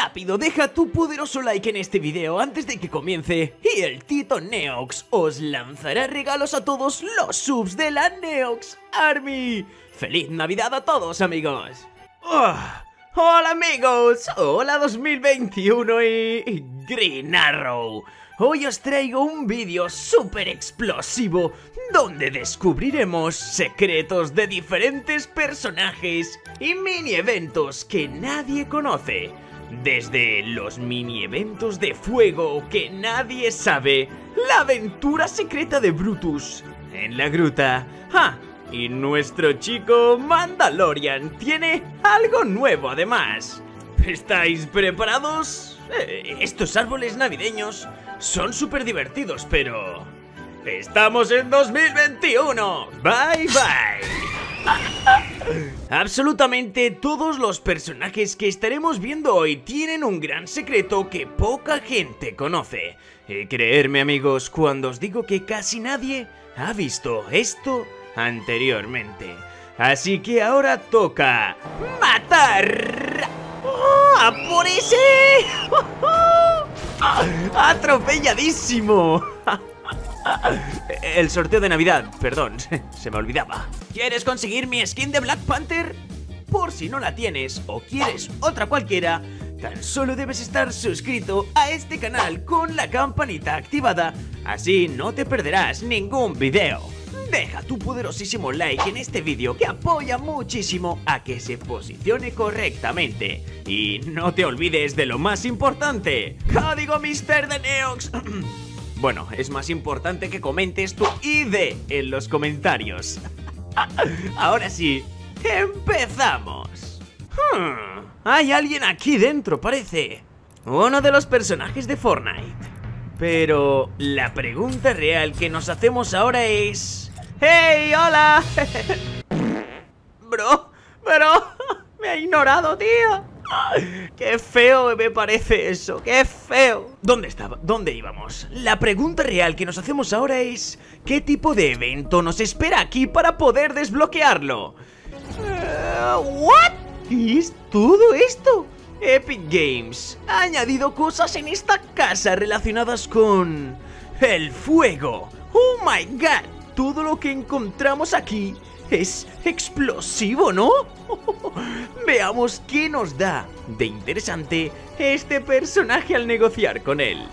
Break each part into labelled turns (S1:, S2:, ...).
S1: Rápido, deja tu poderoso like en este video antes de que comience y el Tito Neox os lanzará regalos a todos los subs de la Neox Army. ¡Feliz Navidad a todos, amigos! ¡Hola, amigos! ¡Hola 2021 y Green Arrow! Hoy os traigo un vídeo súper explosivo donde descubriremos secretos de diferentes personajes y mini eventos que nadie conoce. Desde los mini eventos de fuego que nadie sabe, la aventura secreta de Brutus en la gruta. Y nuestro chico Mandalorian tiene algo nuevo además. ¿Estáis preparados? Estos árboles navideños son súper divertidos, pero... ¡estamos en 2021! ¡Bye, bye! Absolutamente todos los personajes que estaremos viendo hoy tienen un gran secreto que poca gente conoce. Creedme, amigos, cuando os digo que casi nadie ha visto esto anteriormente. Así que ahora toca matar. ¡A por ese! ¡Atropelladísimo! El sorteo de Navidad, perdón, se me olvidaba. ¿Quieres conseguir mi skin de Black Panther? Por si no la tienes o quieres otra cualquiera, tan solo debes estar suscrito a este canal con la campanita activada, así no te perderás ningún video. Deja tu poderosísimo like en este vídeo que apoya muchísimo a que se posicione correctamente. Y no te olvides de lo más importante, código Mr. The Neox. Bueno, es más importante que comentes tu ID en los comentarios. Ahora sí, empezamos. Hay alguien aquí dentro, parece. Uno de los personajes de Fortnite. Pero la pregunta real que nos hacemos ahora es... ¡hey, hola! Bro, me ha ignorado, tío. ¡Qué feo me parece eso! ¡Qué feo! ¿Dónde estaba? ¿Dónde íbamos? La pregunta real que nos hacemos ahora es... ¿qué tipo de evento nos espera aquí para poder desbloquearlo? ¿What? ¿Qué es todo esto? Epic Games ha añadido cosas en esta casa relacionadas con... el fuego. ¡Oh my god! Todo lo que encontramos aquí es explosivo, ¿no? Veamos qué nos da de interesante este personaje al negociar con él.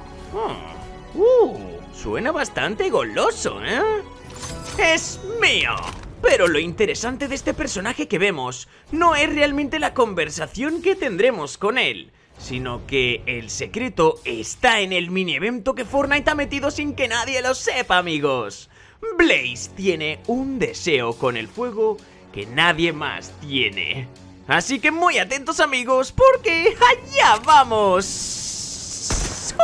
S1: Suena bastante goloso, ¿eh? ¡Es mío! Pero lo interesante de este personaje que vemos no es realmente la conversación que tendremos con él, sino que el secreto está en el mini evento que Fortnite ha metido sin que nadie lo sepa, amigos. Blaze tiene un deseo con el fuego que nadie más tiene. Así que muy atentos, amigos, porque allá vamos.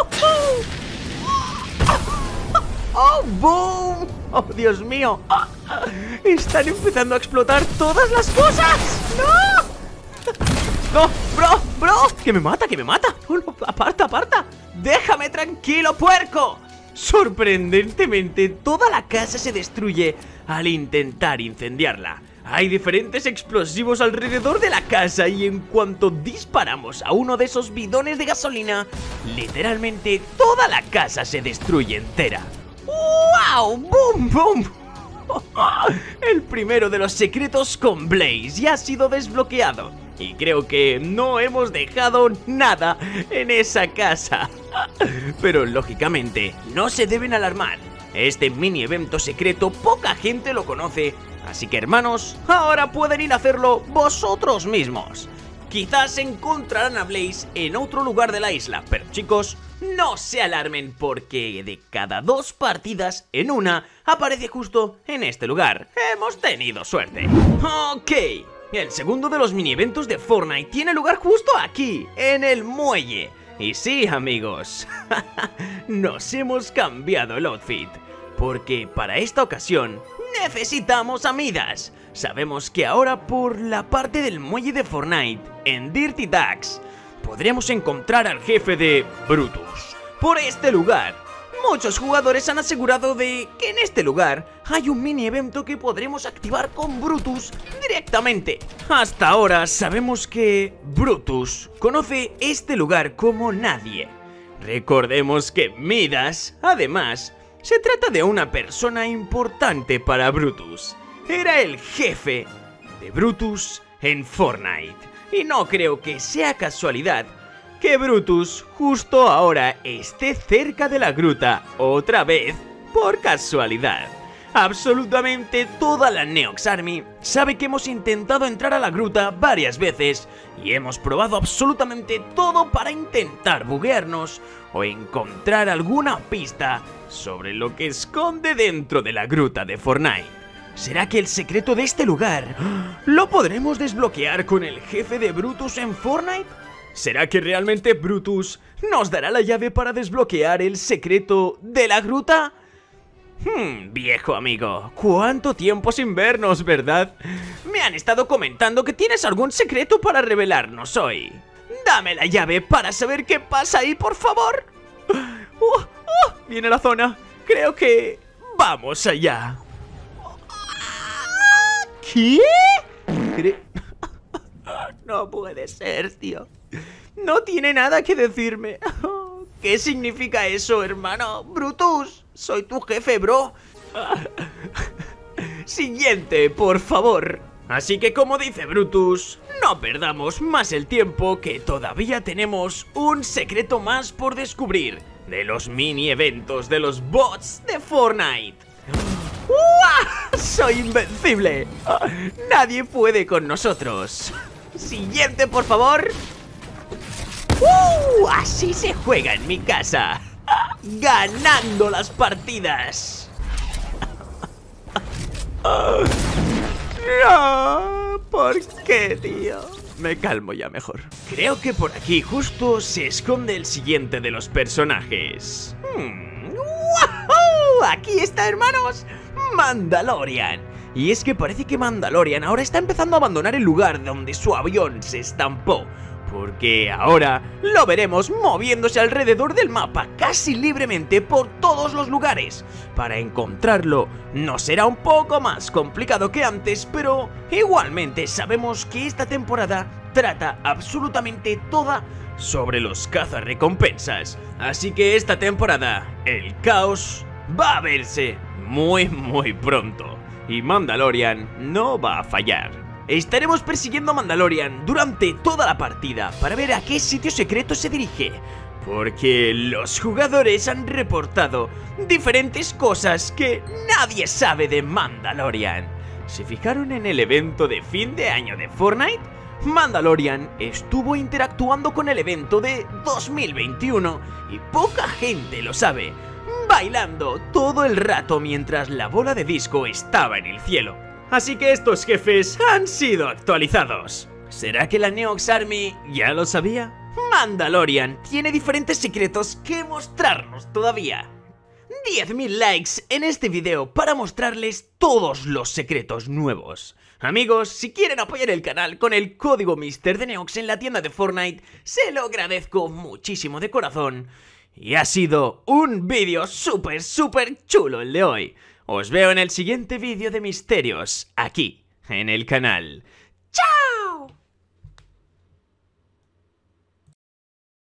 S1: ¡Oh, boom! ¡Oh, Dios mío! ¡Están empezando a explotar todas las cosas! ¡No! ¡No! ¡Bro! ¡Que me mata, que me mata! ¡Oh, no! ¡Aparta, aparta! ¡Déjame tranquilo, puerco! Sorprendentemente, toda la casa se destruye al intentar incendiarla. Hay diferentes explosivos alrededor de la casa y en cuanto disparamos a uno de esos bidones de gasolina, literalmente toda la casa se destruye entera. ¡Wow! ¡Boom, boom! El primero de los secretos con Blaze ya ha sido desbloqueado y creo que no hemos dejado nada en esa casa. Pero lógicamente no se deben alarmar. Este mini evento secreto poca gente lo conoce, así que hermanos, ahora pueden ir a hacerlo vosotros mismos. Quizás encontrarán a Blaze en otro lugar de la isla, pero chicos, no se alarmen porque de cada 2 partidas en una aparece justo en este lugar. Hemos tenido suerte. Ok, el segundo de los mini eventos de Fortnite tiene lugar justo aquí, en el muelle. Y sí, amigos, nos hemos cambiado el outfit, porque para esta ocasión necesitamos a Midas. Sabemos que ahora por la parte del muelle de Fortnite, en Dirty Docks, podremos encontrar al jefe de Brutus. Por este lugar, muchos jugadores han asegurado de que en este lugar hay un mini evento que podremos activar con Brutus directamente. Hasta ahora sabemos que Brutus conoce este lugar como nadie. Recordemos que Midas, además, se trata de una persona importante para Brutus. Era el jefe de Brutus en Fortnite. Y no creo que sea casualidad que Brutus justo ahora esté cerca de la gruta otra vez por casualidad. Absolutamente toda la Neox Army sabe que hemos intentado entrar a la gruta varias veces y hemos probado absolutamente todo para intentar buguearnos o encontrar alguna pista sobre lo que esconde dentro de la gruta de Fortnite. ¿Será que el secreto de este lugar lo podremos desbloquear con el jefe de Brutus en Fortnite? ¿Será que realmente Brutus nos dará la llave para desbloquear el secreto de la gruta? Viejo amigo, ¿cuánto tiempo sin vernos, verdad? Me han estado comentando que tienes algún secreto para revelarnos hoy. Dame la llave para saber qué pasa ahí, por favor. Viene la zona. Creo que vamos allá. ¿Qué? No puede ser, tío. No tiene nada que decirme. ¿Qué significa eso, hermano? Brutus, soy tu jefe, bro. Siguiente, por favor. Así que como dice Brutus, no perdamos más el tiempo, que todavía tenemos un secreto más por descubrir de los mini eventos de los bots de Fortnite. ¡Soy invencible! Nadie puede con nosotros. Siguiente, por favor. Así se juega en mi casa, ganando las partidas. No, ¿por qué, tío? Me calmo ya mejor. Creo que por aquí justo se esconde el siguiente de los personajes. Aquí está, hermanos, Mandalorian. Y es que parece que Mandalorian ahora está empezando a abandonar el lugar donde su avión se estampó, porque ahora lo veremos moviéndose alrededor del mapa casi libremente por todos los lugares. Para encontrarlo nos será un poco más complicado que antes, pero igualmente sabemos que esta temporada trata absolutamente toda sobre los cazarrecompensas. Así que esta temporada el caos va a verse muy pronto y Mandalorian no va a fallar. Estaremos persiguiendo a Mandalorian durante toda la partida para ver a qué sitio secreto se dirige, porque los jugadores han reportado diferentes cosas que nadie sabe de Mandalorian. ¿Se fijaron en el evento de fin de año de Fortnite? Mandalorian estuvo interactuando con el evento de 2021 y poca gente lo sabe, bailando todo el rato mientras la bola de disco estaba en el cielo. Así que estos jefes han sido actualizados. ¿Será que la Neox Army ya lo sabía? Mandalorian tiene diferentes secretos que mostrarnos todavía. 10.000 likes en este video para mostrarles todos los secretos nuevos. Amigos, si quieren apoyar el canal con el código MrDeneox en la tienda de Fortnite, se lo agradezco muchísimo de corazón. Y ha sido un vídeo súper chulo el de hoy. Os veo en el siguiente vídeo de misterios, aquí, en el canal. ¡Chao!